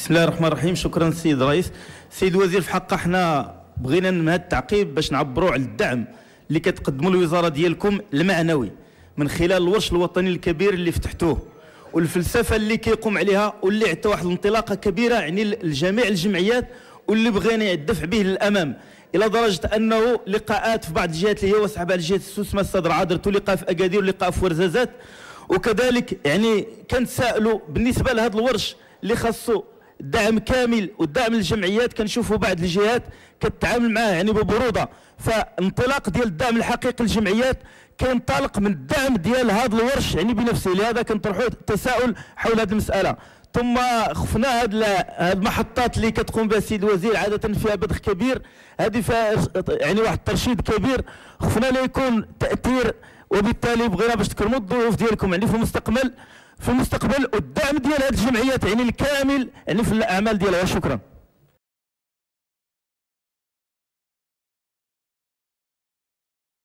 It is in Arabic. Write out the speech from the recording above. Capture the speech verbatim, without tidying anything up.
بسم الله الرحمن الرحيم. شكرا السيد الرئيس. سيد الوزير، في حق احنا بغينا من هذا التعقيب باش نعبروا على الدعم اللي كتقدموا الوزاره ديالكم المعنوي من خلال الورش الوطني الكبير اللي فتحتوه والفلسفه اللي كيقوم عليها واللي عطى واحد الانطلاقه كبيره يعني لجميع الجمعيات واللي بغينا الدفع به للامام، الى درجه انه لقاءات في بعض الجهات اللي هي وسع بعض الجهات السوسمه الصدر درتوا لقاء في اكادير ولقاء في ورزازات. وكذلك يعني كنتسائلوا بالنسبه لهذا الورش اللي خاصو دعم كامل والدعم للجمعيات، كنشوفوا بعض الجهات كتعامل معاه يعني ببروده، فانطلاق ديال الدعم الحقيقي للجمعيات كينطلق من الدعم ديال هذا الورش يعني بنفسه. لهذا كنطرحوا التساؤل حول هذه المساله. ثم خفنا هذه المحطات اللي كتقوم بها السيد الوزير عاده فيها بذخ كبير، هذه فيها يعني واحد الترشيد كبير، خفنا لا يكون تاثير، وبالتالي بغينا باش تكرموا الظروف ديالكم يعني في المستقبل في المستقبل والدعم ديال هذه الجمعيات يعني الكامل يعني في الاعمال ديالها. شكرا.